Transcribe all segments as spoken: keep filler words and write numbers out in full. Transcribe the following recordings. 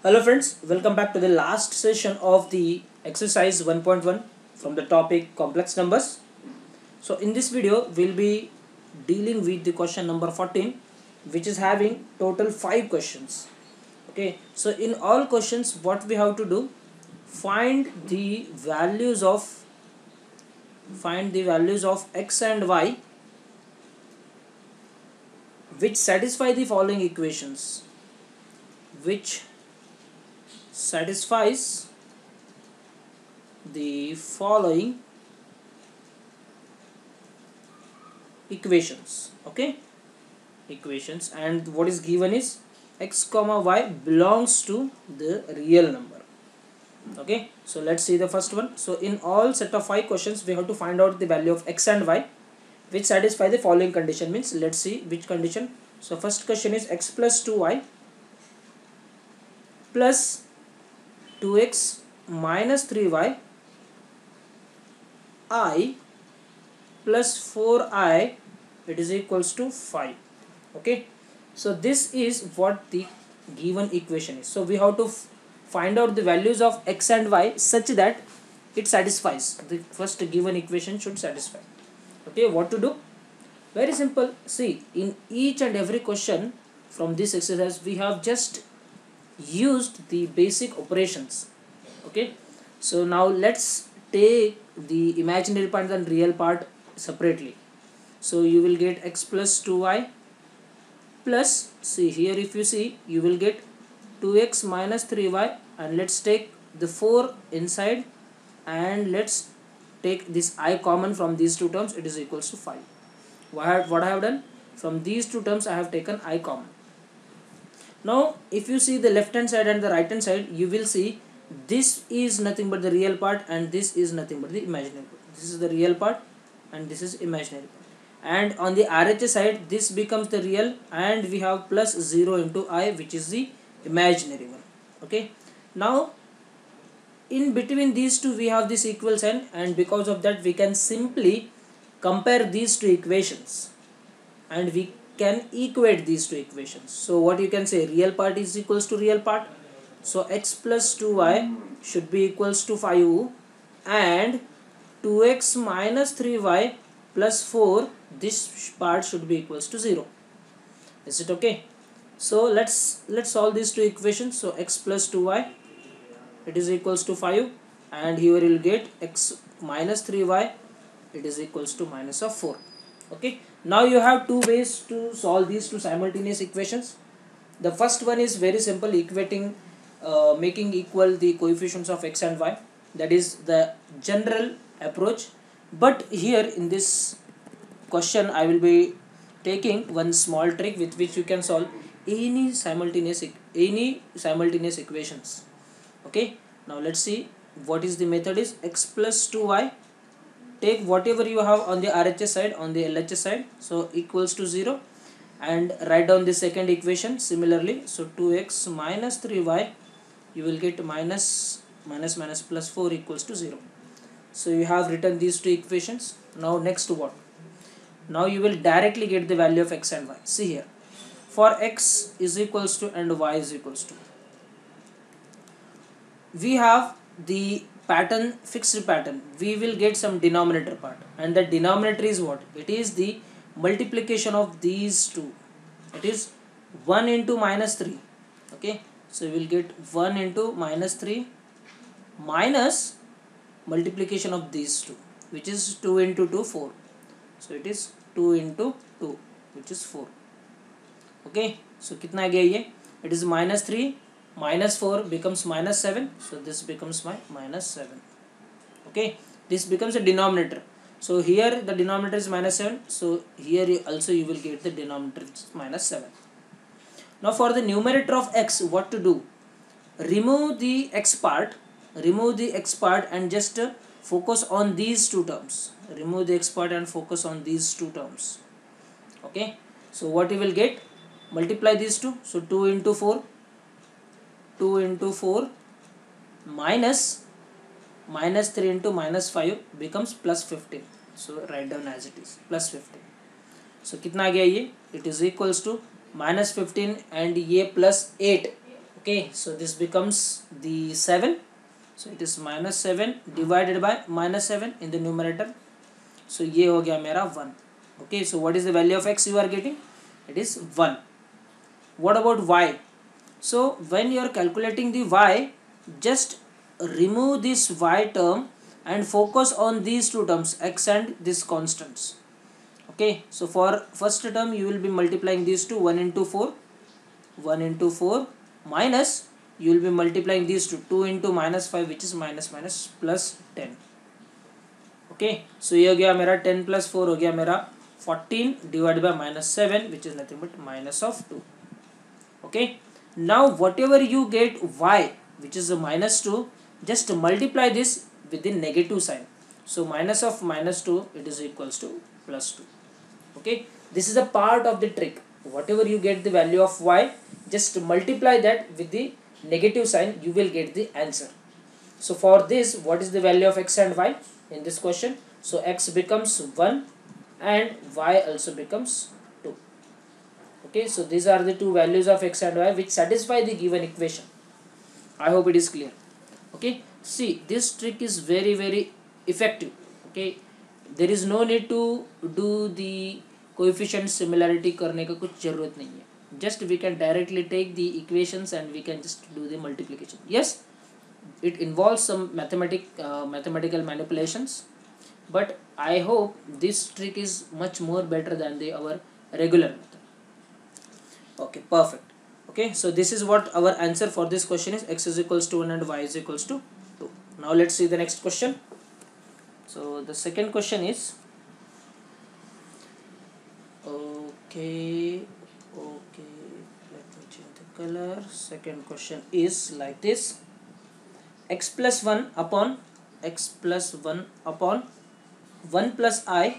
Hello friends, welcome back to the last session of the exercise one point one from the topic complex numbers. So in this video we'll be dealing with the question number fourteen, which is having total five questions. Okay, so in all questions what we have to do, find the values of find the values of x and y which satisfy the following equations, which satisfies the following equations. Okay, equations, and what is given is x comma y belongs to the real number. Okay, so let's see the first one. So in all set of five questions we have to find out the value of x and y which satisfy the following condition. Means let's see which condition. So first question is x plus two y plus two x minus three y I plus four i, it is equals to five. Okay, so this is what the given equation is. So we have to find out the values of x and y such that it satisfies the first given equation should satisfy. Okay, what to do? Very simple. See, in each and every question from this exercise we have just used the basic operations. Okay, so now let's take the imaginary part and real part separately. So you will get x plus two y plus, see here, if you see, you will get two x minus three y, and let's take the four inside and let's take this I common from these two terms, it is equals to five. What I have done, from these two terms I have taken I common. Now if you see the left hand side and the right hand side, you will see this is nothing but the real part and this is nothing but the imaginary part. This is the real part and this is imaginary part. And on the R H S side this becomes the real, and we have plus zero into I, which is the imaginary one. Okay, now in between these two we have this equal sign, and because of that we can simply compare these two equations and we can equate these two equations. So what you can say, real part is equals to real part, so x plus two y should be equals to five, and two x minus three y plus four, this part should be equals to zero. Is it okay? So let's let's solve these two equations. So x plus two y, it is equals to five, and here you will get x minus three y, it is equals to minus of four. Okay, now you have two ways to solve these two simultaneous equations. The first one is very simple, equating uh, making equal the coefficients of x and y. That is the general approach, but here in this question I will be taking one small trick with which you can solve any simultaneous any simultaneous equations. Okay, now let's see what is the method. Is x plus two y, take whatever you have on the R H S side, on the L H S side, so equals to zero, and write down the second equation similarly. So two x minus three y, you will get minus minus minus plus four equals to zero. So you have written these two equations. Now next what? Now you will directly get the value of x and y. See here, for x is equals to and y is equals to, we have the pattern, fixed pattern, we will get some denominator part, and the denominator is what? It is the multiplication of these two. It is one into minus three. Okay, so you will get one into minus three minus multiplication of these two, which is two into two, four. So it is two into two, which is four. Okay, so kitna आ गया ये? It is minus three minus four becomes minus seven, so this becomes my minus seven. Okay, this becomes a denominator. So here the denominator is minus seven, so here you also you will get the denominator, which is minus seven. Now for the numerator of x, what to do? Remove the x part, remove the x part and just uh, focus on these two terms. Remove the x part and focus on these two terms. Okay, so what you will get? Multiply these two, so two into four, two into four minus minus three into minus five becomes plus fifteen. So write down as it is, plus fifteen. So कितना आ गया ये? It is equals to minus fifteen and ये plus eight. Okay, so this becomes the seven. So it is minus seven divided by minus seven in the numerator. So ये हो गया मेरा one. Okay, so what is the value of x you are getting? It is one. What about y? So when you are calculating the y, just remove this y term and focus on these two terms, x and this constants. Okay, so for first term you will be multiplying these two, one into four, one into four, minus you will be multiplying these two, two into minus five, which is minus minus plus ten. Okay, so ये हो गया मेरा ten plus four हो गया मेरा fourteen divided by minus seven, which is nothing but minus of two. Okay, now whatever you get y, which is a minus two, just multiply this with the negative sign. So minus of minus two, it is equals to plus two. Okay, this is a part of the trick. Whatever you get the value of y, just multiply that with the negative sign, you will get the answer. So for this, what is the value of x and y in this question? So x becomes one and y also becomes two. Okay, so these are the two values of x and y which satisfy the given equation. I hope it is clear. Okay, see, this trick is very very effective. Okay, there is no need to do the coefficient similarity करने का कुछ जरूरत नहीं है. Just we can directly take the equations and we can just do the multiplication. Yes, it involves some mathematic uh, mathematical manipulations, but I hope this trick is much more better than the our regular method. Okay, perfect. Okay, so this is what our answer for this question is. X is equals to one and y is equals to two. Now let's see the next question. So the second question is, okay, okay, let me change the color. Second question is like this: x plus one upon x plus one upon one plus I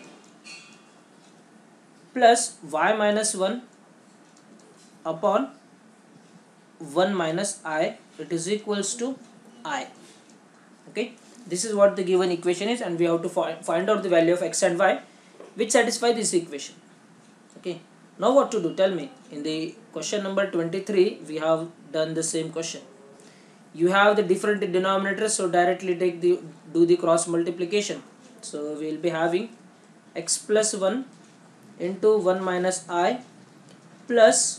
plus y minus one upon one minus I, it is equals to I. Okay, this is what the given equation is, and we have to find, find out the value of x and y which satisfy this equation. Okay, now what to do? Tell me. In the question number twenty-three, we have done the same question. You have the different denominators, so directly take the do the cross multiplication. So we will be having x plus one into one minus I plus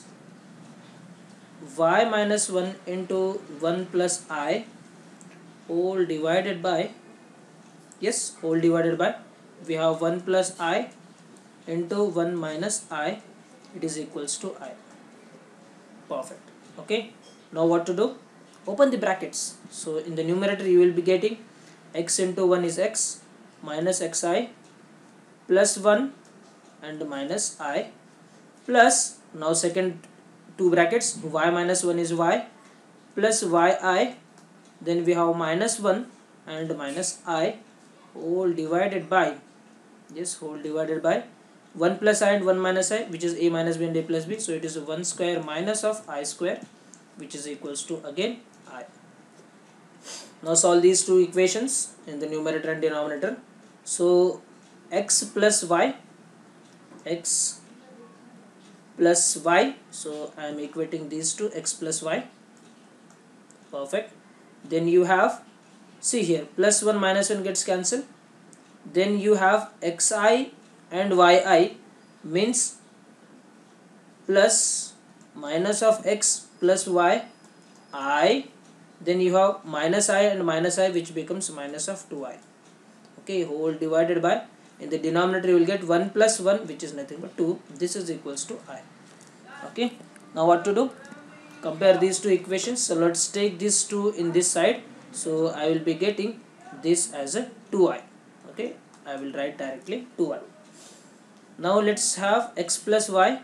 y minus one into one plus I whole divided by, yes, whole divided by, we have one plus I into one minus I, it is equals to I. Perfect. Okay, now what to do? Open the brackets. So in the numerator you will be getting x into one is x minus xi plus one and minus I plus, now second two brackets, y minus one is y plus yi, then we have minus one and minus I whole divided by, yes, whole divided by one plus I and one minus I, which is a minus b and a plus b. So it is one square minus of I square, which is equals to again I. Now solve these two equations in the numerator and denominator. So x plus y, x plus y, so I am equating these two, x plus y. Perfect. Then you have, see here, plus one minus one gets cancelled. Then you have xi and yi, means plus minus of x plus y I, then you have minus I and minus I, which becomes minus of two I. Okay, whole divided by, in the denominator you will get one plus one, which is nothing but two. This is equals to I. Okay, now what to do? Compare these two equations. So let's take these two in this side. So I will be getting this as a two I. Okay, I will write directly two I. Now let's have x plus y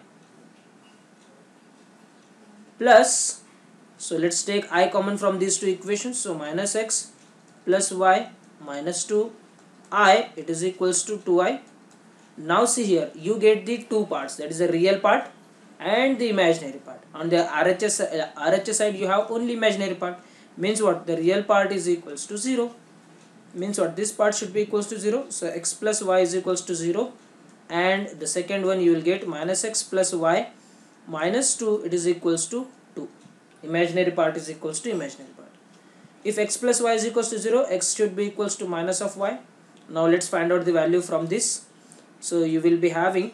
plus, so let's take I common from these two equations. So minus x plus y minus two I, it is equals to two I. Now see here, you get the two parts, that is the real part and the imaginary part. On the R H S, uh, R H S side you have only imaginary part. Means what? The real part is equals to zero. Means what? This part should be equals to zero. So x plus y is equals to zero. And the second one you will get minus x plus y minus two, it is equals to two. imaginary part is equals to imaginary part. If x plus y is equals to zero, x should be equals to minus of y. Now let's find out the value from this. So you will be having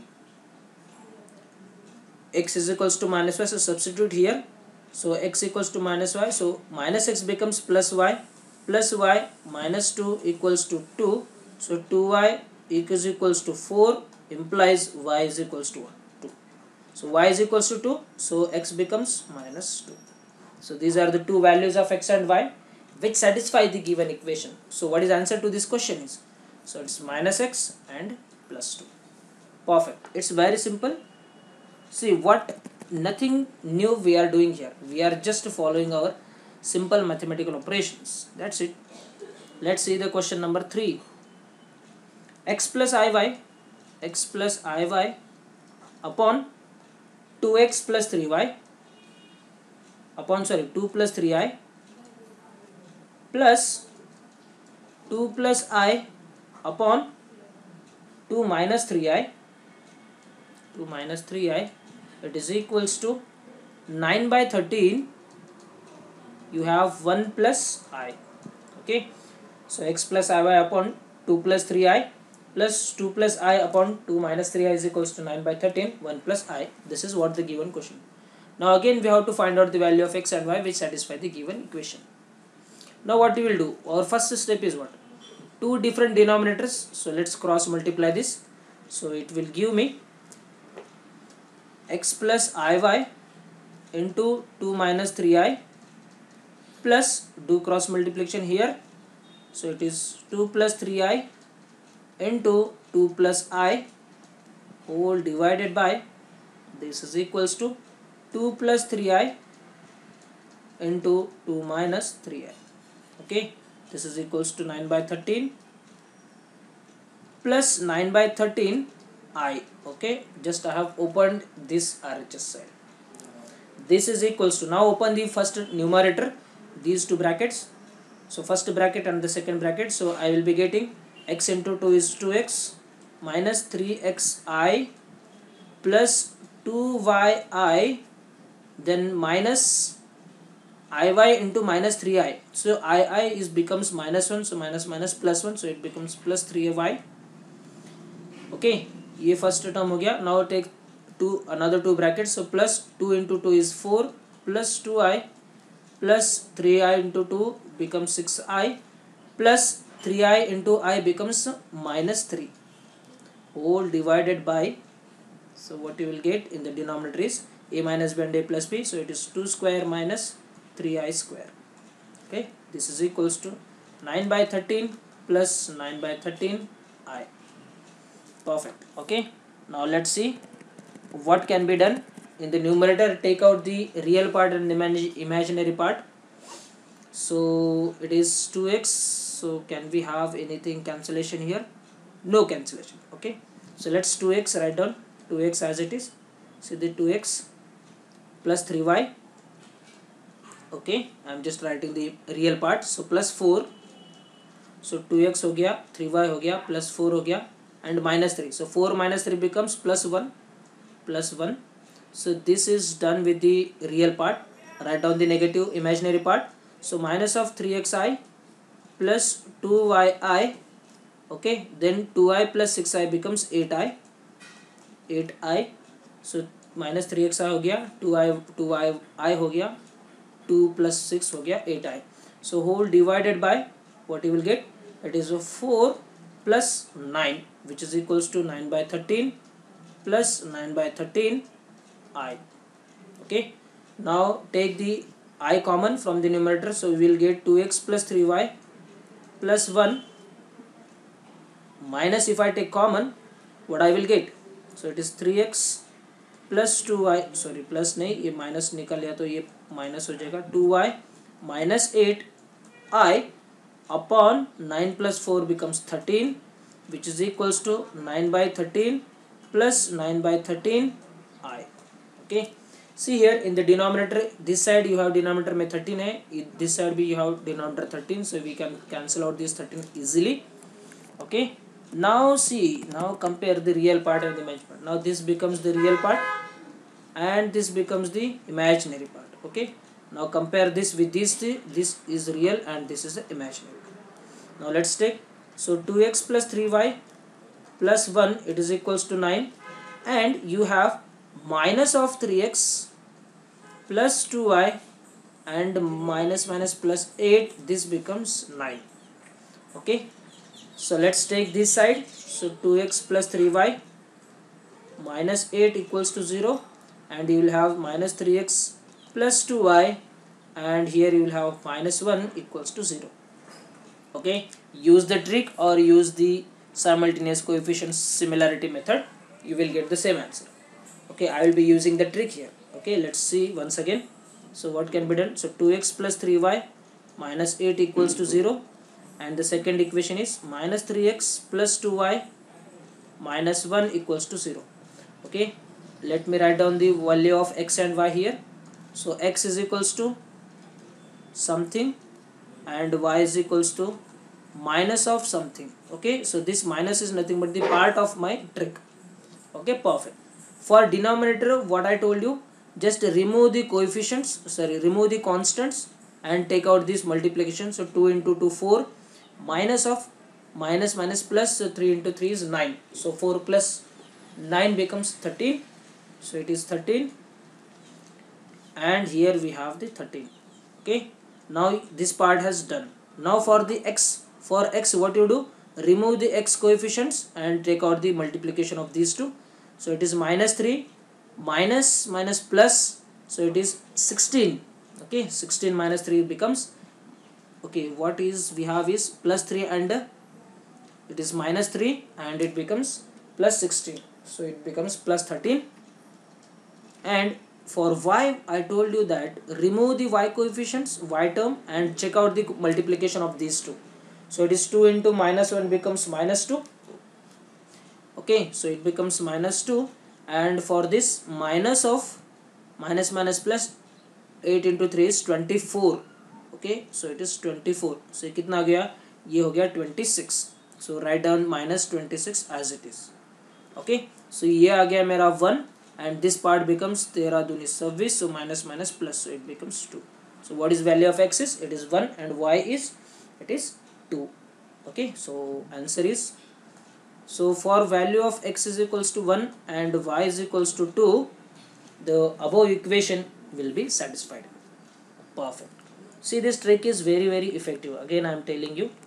x is equals to minus y, so substitute here. So x equals to minus y, so minus x becomes plus y, plus y minus two equals to two, so two y is equals to four, implies y is equals to one, two. So y is equals to two, so x becomes minus two. So these are the two values of x and y which satisfy the given equation. So what is answer to this question is, so it's minus x and plus two. Perfect. It's very simple. See what, nothing new we are doing here. We are just following our simple mathematical operations. That's it. Let's see the question number three. X plus iy, x plus iy upon two x plus three y upon sorry two plus three i plus two plus I upon two minus three i, two minus three i, it is equals to nine by thirteen. You have one plus I. Okay, so x plus iy upon two plus three i plus two plus I upon two minus three i is equals to nine by thirteen, one plus I. This is what the given question. Now again we have to find out the value of x and y which satisfy the given equation. Now what we will do, our first step is what, two different denominators, so let's cross multiply this. So it will give me x plus iy into two minus three i plus, do cross multiplication here, so it is two plus three i into two plus I whole divided by, this is equals to two plus three i into two minus three i. Okay, this is equals to nine by thirteen plus nine by thirteen I. Okay, just I have opened this R H S side. This is equals to, now open the first numerator, these two brackets. So first bracket and the second bracket. So I will be getting x into two is two x minus three x I plus two y I, then minus iy into minus three i. So ii is becomes minus one, so minus minus plus one, so it becomes plus three y. Okay, ये first term हो गया. Now take two another two brackets. So plus two into two is four plus two i plus three i into two becomes six i plus three i into I becomes minus three whole divided by, so what you will get in the denominator is a minus b and a plus b, so it is two square minus three i square. Okay, this is equals to nine by thirteen plus nine by thirteen I. Perfect. Okay, now let's see what can be done. In the numerator, take out the real part and the imaginary part. So it is two x, so can we have anything cancellation here? No cancellation. Okay, so let's two x write down, two x as it is. So the two x plus three y. Okay, I am just writing the real part. So plus four, so two x हो गया, three y हो गया, plus four हो गया, and minus three. So four minus three becomes plus one, plus one. So this is done with the real part. Write down the negative imaginary part. So minus of three x I plus two y I. Okay, then two i plus six i becomes eight i, eight i. So minus three x I हो गया, two i two i I हो गया, two plus six हो गया, eight i. So whole divided by, what you will get, it is a four plus nine, which is equals to nine by thirteen plus nine by thirteen I. Okay, now take the I common from the numerator, so we will get two x plus three y plus one minus, if I take common, what I will get, so it is three x plus two y, sorry plus नहीं, ये minus निकल गया तो ये minus हो जाएगा, two y minus eight I upon nine plus four becomes thirteen, which is equals to nine by thirteen plus nine by thirteen I. Okay, see here in the denominator, this side you have denominator में thirteen है, this side भी you have denominator thirteen, so we can cancel out this thirteen easily. Okay, now see, now compare the real part and the imaginary part. Now this becomes the real part and this becomes the imaginary part. Okay, Now compare this with these three. This is real and this is imaginary. Now let's take, so two x plus three y plus one, it is equals to nine, and you have minus of three x plus two y and minus minus plus eight, this becomes nine. Okay, so let's take this side. So two x plus three y minus eight equals to zero, and you will have minus three x plus two y, and here you will have minus one equals to zero. Okay, use the trick or use the simultaneous coefficients similarity method, you will get the same answer. Okay, I will be using the trick here. Okay, let's see once again. So what can be done? So two x plus three y minus eight equals to zero, and the second equation is minus three x plus two y minus one equals to zero. Okay, let me write down the value of x and y here. So x is equals to something and y is equals to minus of something. Okay, so this minus is nothing but the part of my trick. Okay, perfect. For denominator, what I told you, just remove the coefficients, sorry, remove the constants and take out this multiplication. So two into two, four, minus of minus minus plus, so three into three is nine. So four plus nine becomes thirteen. So it is thirteen, and here we have the thirteen. Okay, now this part has done. Now for the x, for x what you do, remove the x coefficients and take out the multiplication of these two. So it is minus three minus minus plus, so it is sixteen. Okay, sixteen minus three becomes, okay, what is we have is plus three, and uh, it is minus three, and it becomes plus sixteen, so it becomes plus thirteen. And for y, I told you that remove the y coefficients, y term, and check out the multiplication of these two. So it is two into minus one becomes minus two. Okay, so it becomes minus two, and for this minus of minus minus plus eight into three is twenty-four. Okay, so it is twenty-four. So कितना हो गया? ये हो गया twenty-six. So write down minus twenty-six as it is. Okay, so ये आ गया मेरा one, and this part becomes तेरह दूनी छब्बीस. So minus minus plus, so it becomes two. So what is value of x is? It is one, and y is, it is two. Okay, so answer is, so for value of x is equals to one and y is equals to two, the above equation will be satisfied. Perfect. See, this trick is very very effective. Again I am telling you.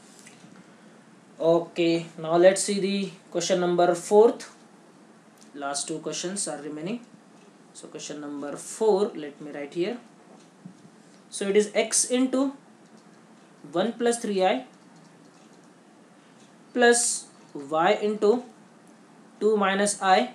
Okay, now let's see the question number fourth. Last two questions are remaining. So question number four, let me write here. So it is x into one plus three i plus y into two minus I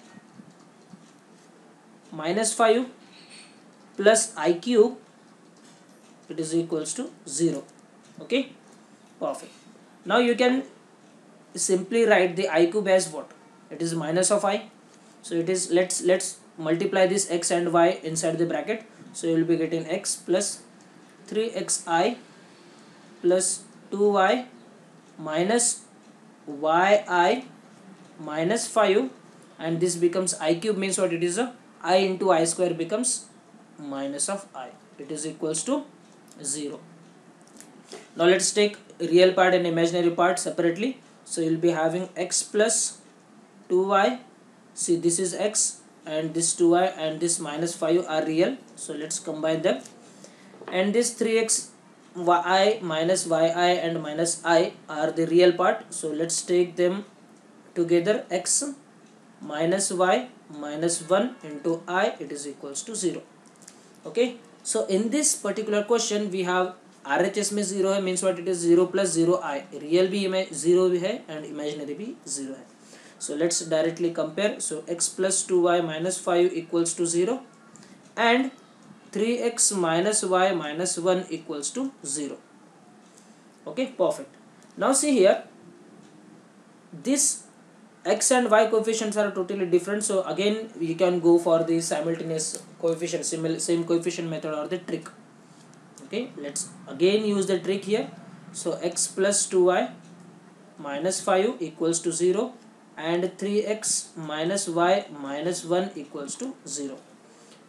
minus five plus I cube, it is equals to zero. Okay, perfect. Now you can simply write the I cube as what? It is minus of I. So it is, let's let's multiply this x and y inside the bracket. So you will be getting x plus three x I plus two y minus yi minus five, and this becomes I cube, means what? It is a I into I square becomes minus of I. It is equals to zero. Now let's take real part and imaginary part separately. So you will be having x plus two y. See, this is x and this two y and this minus five are real. So let's combine them. And this three x y minus yi and minus I are the real part. So let's take them together. X minus y minus one into I, it is equals to zero. Okay. So in this particular question we have R H S में zero है, means what? It is zero plus zero I. Real भी zero भी है and imaginary भी zero है. So let's directly compare. So x plus two y minus five equals to zero, and three x minus y minus one equals to zero. Okay, perfect. Now see here, this x and y coefficients are totally different. So again we can go for the simultaneous coefficient, same coefficient method or the trick. Okay, let's again use the trick here. So x plus two y minus five equals to zero, and three x minus y minus one equals to zero.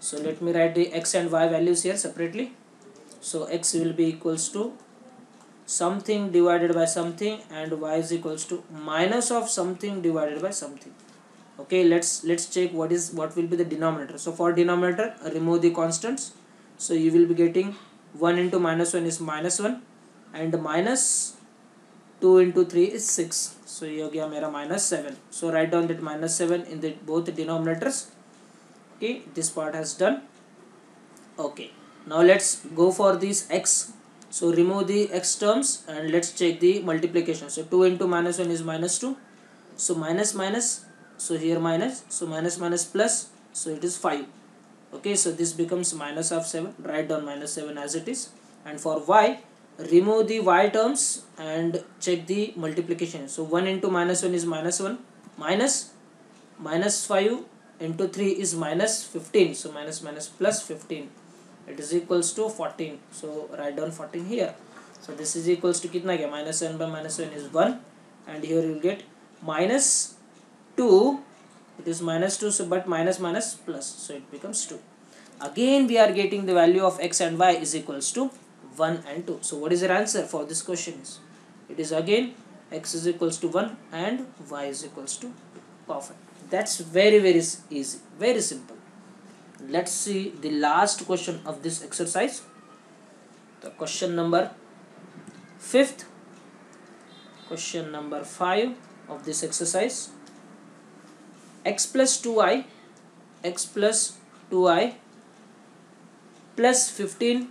So let me write the x and y values here separately. So x will be equals to something divided by something, and y is equals to minus of something divided by something. Okay, let's let's check what is what will be the denominator. So for denominator, remove the constants. So you will be getting one into minus one is minus one, and minus two into three is six. So ये हो गया मेरा minus seven. So write down that minus seven in the both denominators. Okay, this part has done. Okay, now let's go for this x. So remove the x terms and let's check the multiplication. So two into minus one is minus two. So minus minus, so here minus, so minus minus plus, so it is five. Okay, so this becomes minus of seven. Write down minus seven as it is. And for y, remove the y terms and check the multiplication. So one into minus one is minus one, minus minus five into three is minus fifteen. So minus minus plus fifteen, it is equals to fourteen. So write down fourteen here. So this is equals to kitna kya? Minus seven by minus seven is one, and here you will get minus two. It is minus two, so but minus minus plus, so it becomes two. Again we are getting the value of x and y is equals to one and two. So what is your answer for this question? Is it is again x is equals to one and y is equals to two. Perfect. That's very very easy, very simple. Let's see the last question of this exercise. The question number fifth, question number five of this exercise. X plus two i, x plus two i plus fifteen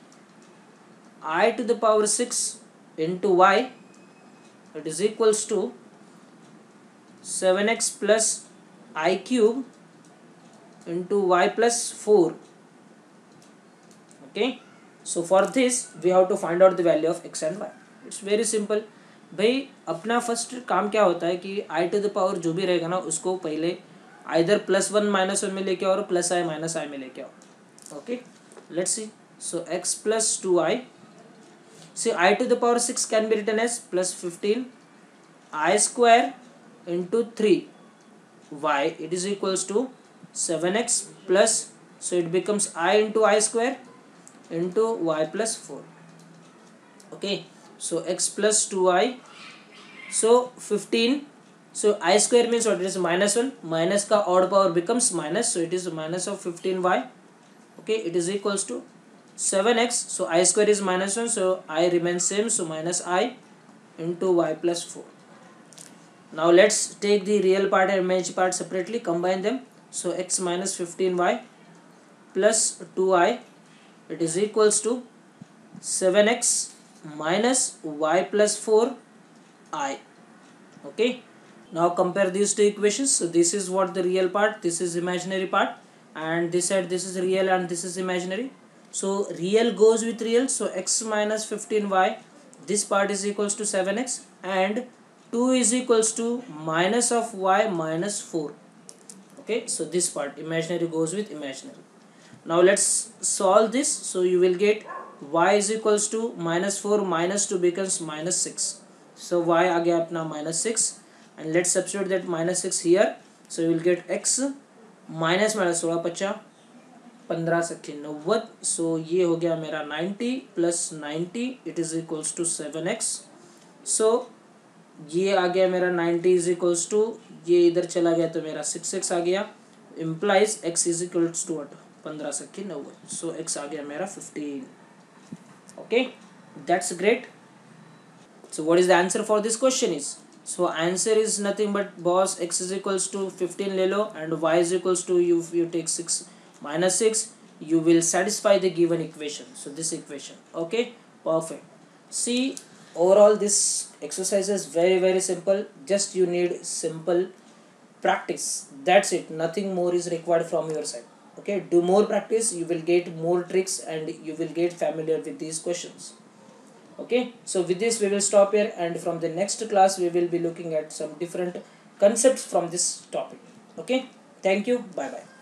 I to the power six into y, it is equals to seven x plus I cube into y plus four. Okay, so for this we have to find out the value of x and y. It's very simple. भाई अपना first काम क्या होता है कि आई to the power जो भी रहेगा ना उसको पहले either plus one minus one में लेके आओ और प्लस आई माइनस आई में लेके आओ. Okay, let's see. So x plus two i, see i to the power six can be written as plus fifteen i square into three y, it is equals to seven x plus, so it becomes I into I square into y plus four. Okay, so x plus two i, so fifteen, so I square means what? It is minus one, minus ka odd power becomes minus, so it is minus of fifteen y. Okay, it is equals to seven x, so I square is minus one, so I remains same, so minus I into y plus four. Now let's take the real part and imaginary part separately, combine them. So x minus fifteen y plus two i, it is equals to seven x minus y plus four I. Okay, now compare these two equations. So this is what the real part, this is imaginary part, and this side this is real and this is imaginary. So real goes with real, so x minus fifteen y, this part is equals to seven x, and two is equals to minus of y minus four. Okay, so this part imaginary goes with imaginary. Now let's solve this. So you will get y is equals to minus four minus two becomes minus six. So y आ गया अपना minus six, and let's substitute that minus six here. So you will get x minus minus सोलह पच्चा पंद्रह सत्ती नव्वद. So ये हो गया मेरा ninety plus ninety, it is equals to seven x. So ये आ गया मेरा ninety is equals to, ये इधर चला गया तो मेरा सिक्स एक्स आ गया, implies x is equals to what? पंद्रह सत्ती नव्वद. So x आ गया मेरा fifteen. Okay, that's great. So what is the answer for this question is? So answer is nothing but boss, x is equals to fifteen ले लो and y is equals to, you you take six minus six, you will satisfy the given equation. So this equation. Okay, perfect. See, overall this exercise is very very simple. Just you need simple practice, that's it. Nothing more is required from your side. Okay, do more practice, you will get more tricks and you will get familiar with these questions. Okay, so with this we will stop here, and from the next class we will be looking at some different concepts from this topic. Okay, thank you, bye bye.